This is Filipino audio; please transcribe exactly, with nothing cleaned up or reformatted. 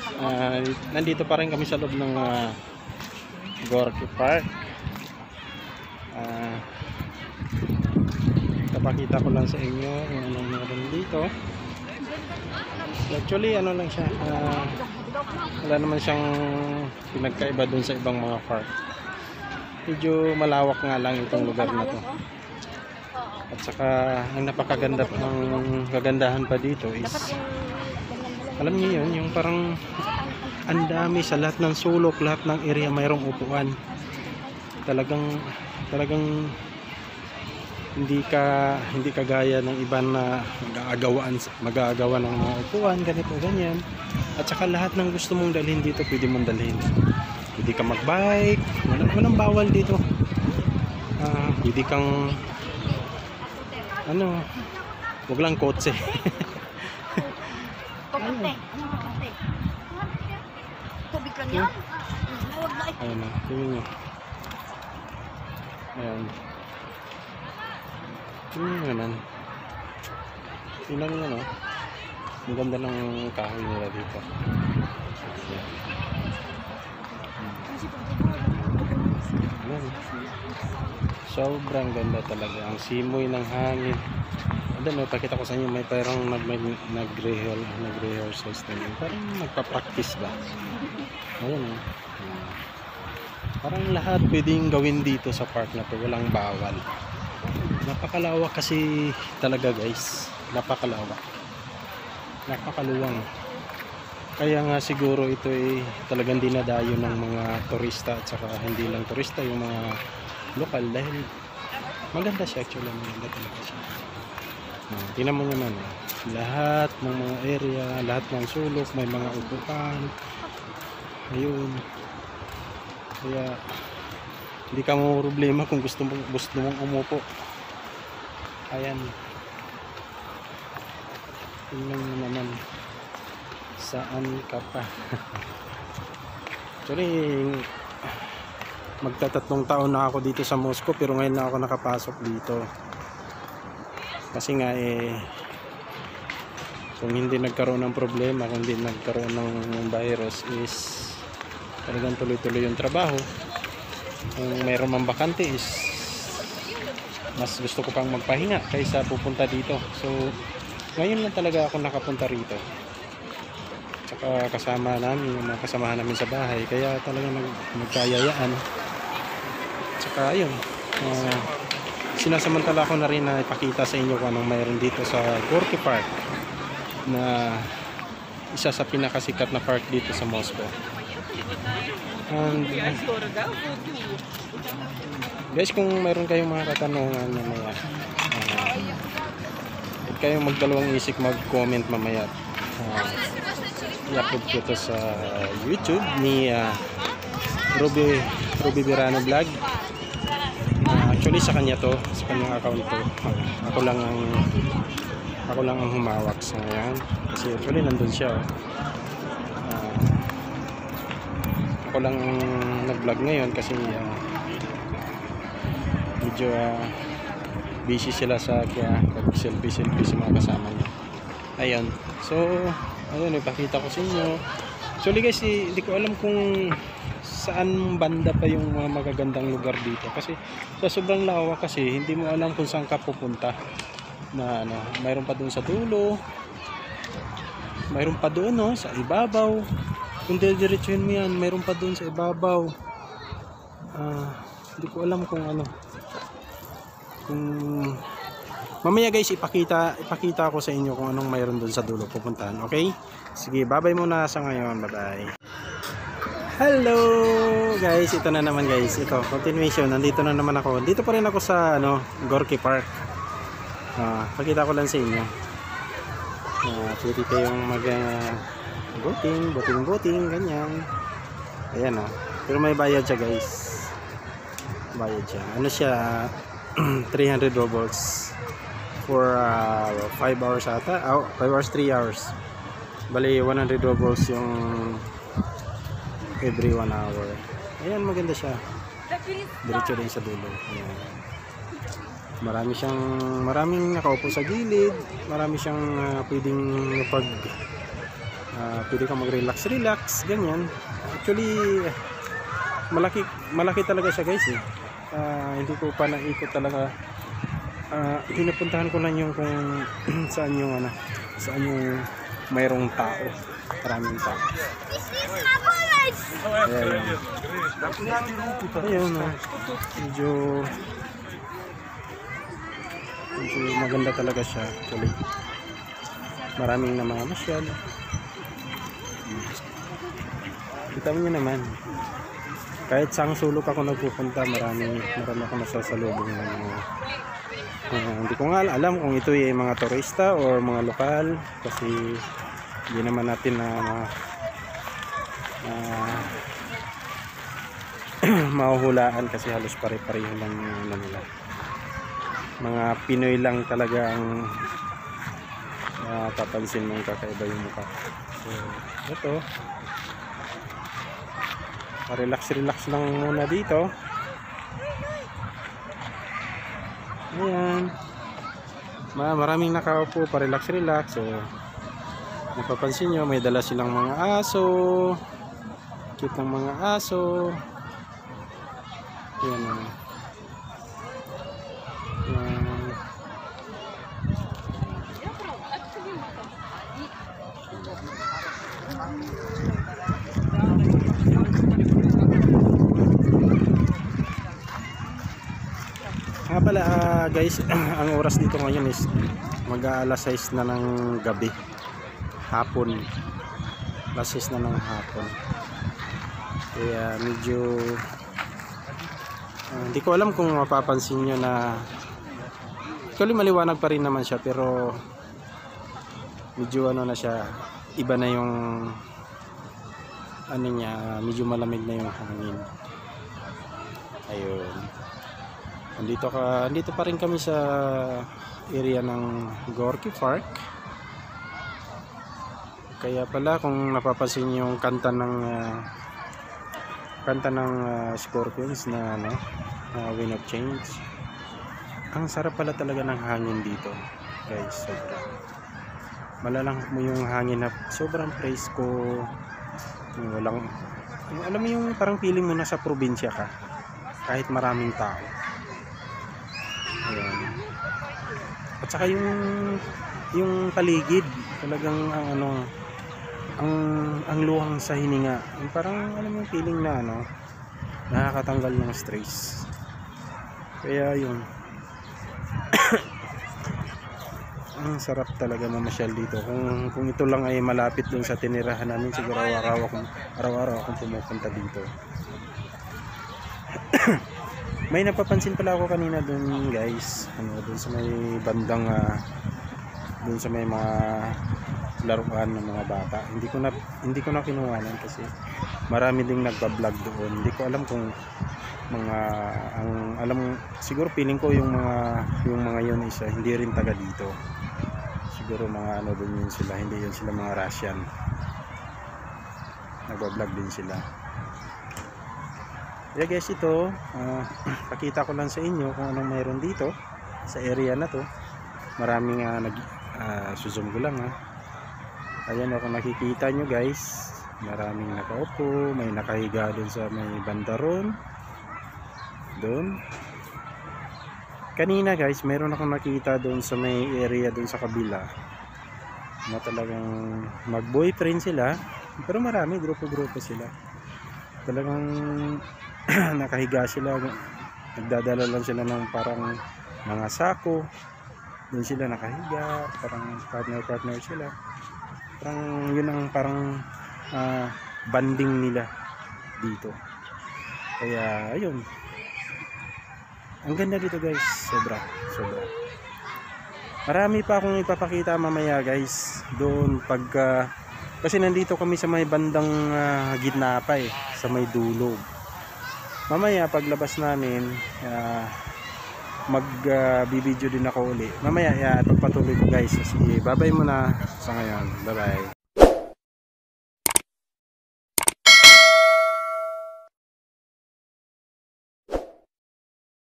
Uh, nandito pa rin kami sa loob ng uh, Gorky Park. Uh, Napakita ko lang sa inyo kung anong meron dito. Actually, ano lang siya. Uh, wala naman siyang pinagkaiba dun sa ibang mga park. Medyo malawak nga lang itong lugar na to. At saka ang napakaganda ng kagandahan pa dito is, alam niyo yun, yung parang ang dami sa lahat ng sulok, lahat ng area mayroong upuan. Talagang talagang hindi ka hindi kagaya ng iba na mag-aagawaan mag-aagawa ng mga upuan, ganito ganyan. At saka lahat ng gusto mong dalhin dito pwede mong dalhin. Pwede ka mag-bike, walang, walang bawal dito. Uh, pwede kang ano, wag lang kotse. Kokante, ano kokante? Tubig lang yan. Huwag na. Ayun na, tingin nyo. Ayan. Tingin nyo naman. Tingnan nyo, no? Ang ganda ng kahoy nila dito. Ayan. Ayan. Sobrang ganda talaga. Ang simoy ng hangin. Ano, may pakita ko sa inyo, may parang nag-rehearsal nag-rehearsal nag parang nagpa-practice ba. Ayan, eh. Parang lahat pwedeng gawin dito sa park na to, walang bawal. Napakalawak kasi talaga, guys. Napakalawak. Napakaluwang. Kaya nga siguro ito ay talagang dinadayo ng mga turista at saka hindi lang turista, yung mga lokal, dahil maganda siya actually, maganda talaga siya. Uh, tingnan mo naman, eh. Lahat ng mga area, lahat ng sulok may mga upuan. Ayun. Kaya hindi ka mo problema kung gusto mong gusto mong umupo. Ayan. Tingnan mo naman saan ka pa. Actually, magtatatlong taon na ako dito sa Moscow, pero ngayon na ako nakapasok dito. Kasi nga eh, kung hindi nagkaroon ng problema, kung hindi nagkaroon ng virus, is talagang tuloy-tuloy yung trabaho. Kung mayroon mang bakante is mas gusto ko pang magpahinga kaysa pupunta dito. So ngayon lang talaga ako nakapunta rito. Tsaka kasama namin, yung mga kasamahan namin sa bahay, kaya talagang nag nagkayayaan. Tsaka ayun, uh, sinasamantala ko na rin na ipakita sa inyo kung anong mayroon dito sa Gorky Park, na isa sa pinakasikat na park dito sa Moscow. And, uh, guys, kung mayroon kayong mga katanungan mamaya, uh, huwag kayong magdalawang isip mag-comment mamaya. Uh, i-upload ko ito sa YouTube ni uh, Ruby, Ruby Birano Vlog. Uh, actually sa kanya to, sa kanyang account to. Uh, ako lang ang ako lang ang humawak sa ngayon. Kasi actually nandun siya. Uh, ako lang ang nag-vlog ngayon kasi uh, medyo uh, busy sila sa kaya pag-selfie-selfie sa mga kasama niya. Ayun. So, ayun, ipakita ko sa inyo. Actually guys, eh, hindi ko alam kung saan banda pa yung mga magagandang lugar dito. Kasi sa sobrang lawak kasi, hindi mo alam kung saan ka pupunta. Na ano, mayroon pa doon sa dulo. Mayroon pa doon, no, sa ibabaw. Kung didiretsuhin mo yan, mayroon pa doon sa ibabaw. Ah, hindi ko alam kung ano. Kung mamaya guys, ipakita ipakita ko sa inyo kung anong mayroon doon sa dulo pupuntahan. Okay? Sige, bye-bye muna sa ngayon. Bye-bye. Hello guys, ito na naman guys. Ito, continuation. Nandito na naman ako. Dito pa rin ako sa ano, Gorky Park. Ah, pakita ko lang sa inyo. Ah, pwede kayong mag uh, boating, boating, boating, ganyan. Ayan ah. Pero may bayad siya guys. Bayad siya. Ano siya? three hundred rubles for uh, five hours ata. Oh, five hours, three hours. Bali, one hundred rubles yung every one hour. Ayan, maganda siya. Diretso din sa dulo. Ayan. Marami siyang, maraming nakaupo sa gilid. Marami siyang uh, pwedeng pag uh, pwede ka mag-relax relax ganyan. Actually malaki malaki talaga siya guys eh. Uh, hindi ko pa naikot talaga. Uh, pinupuntahan ko lang yung kung saan yung ano, saan yung mayroong tao, maraming tao. Ayan. Ayun, no. medyo medyo maganda talaga siya actually. Maraming na mga masyal. Kita mo nyo naman, kahit sang sulok ako nagpupunta, marami marami ako nasasalubong ng mga uh, hindi ko nga alam kung ito ay mga turista or mga lokal, kasi hindi naman natin na uh, uh, mahuhulaan kasi halos pare-pareho lang yung nila. Mga Pinoy lang talaga ang uh, papansin mong kakaiba yung mukha. So ito, relax relax lang muna dito. Ayan, Ma, maraming nakaupo pa relax relax. So napapansin nyo may dala silang mga aso, cute ng mga aso. Ayan, ayan. Nga pala uh, guys, ang oras dito ngayon is mag-aalas sais na ng gabi, hapon, alas sais na ng hapon. Kaya medyo uh, hindi ko alam kung mapapansin nyo na actually maliwanag pa rin naman siya, pero medyo ano na siya, iba na yung ano niya, medyo malamig na yung hangin. Ayun, andito ka, andito pa rin kami sa area ng Gorky Park. Kaya pala kung napapansin yung kanta ng uh, kanta ng uh, Scorpions na ano, uh, Wind of Change, ang sarap pala talaga ng hangin dito guys, sobra. Malalang mo yung hangin na sobrang presko, walang, alam mo yung parang feeling mo nasa probinsya ka kahit maraming tao. Ayan. At saka yung yung paligid talagang ang ano, ang ang luwang sa hininga, yung parang alam mo yung feeling na ano, nakakatanggal ng stress. Kaya yun, ang sarap talaga mamasyal dito. Kung kung ito lang ay malapit dun sa tinirahan namin, siguro araw-araw akong araw-araw akong pumupunta dito. May napapansin pala ako kanina dun guys, ano, dun sa may bandang uh, dun sa may mga laruan ng mga bata. Hindi ko na hindi ko na kinuhanan kasi marami ding nagba-vlog doon. Hindi ko alam kung mga ang alam, siguro feeling ko yung mga yung mga yun isa hindi rin taga dito. Siguro mga ano din yun sila, hindi yun sila mga Russian. Nagba-vlog din sila. Yeah guys, ito uh, pakita ko lang sa inyo kung anong mayroon dito sa area na to. Maraming uh, nag uh, susum ko lang ha. Ayan, kung nakikita nyo guys, maraming nakaupo, may nakahiga dun sa may bandaron doon. Kanina guys, meron akong nakita doon sa may area doon sa kabila na talagang mag boyfriend sila, pero marami, grupo-grupo sila. Talagang nakahiga sila, nagdadala lang sila ng parang mga sako, doon sila nakahiga, parang partner-partner sila. Parang yun ang parang uh, banding nila dito. Kaya ayun, ang ganda dito guys, sobra, sobra. Marami pa akong ipapakita mamaya guys, doon pagka, kasi nandito kami sa may bandang uh, gitna pa eh, sa may dulo. Mamaya paglabas namin, uh, mag uh, bibideo din ako uli. Mamaya, yeah, pagpatuloy ko guys. Sige, bye bye muna sa ngayon. Bye bye.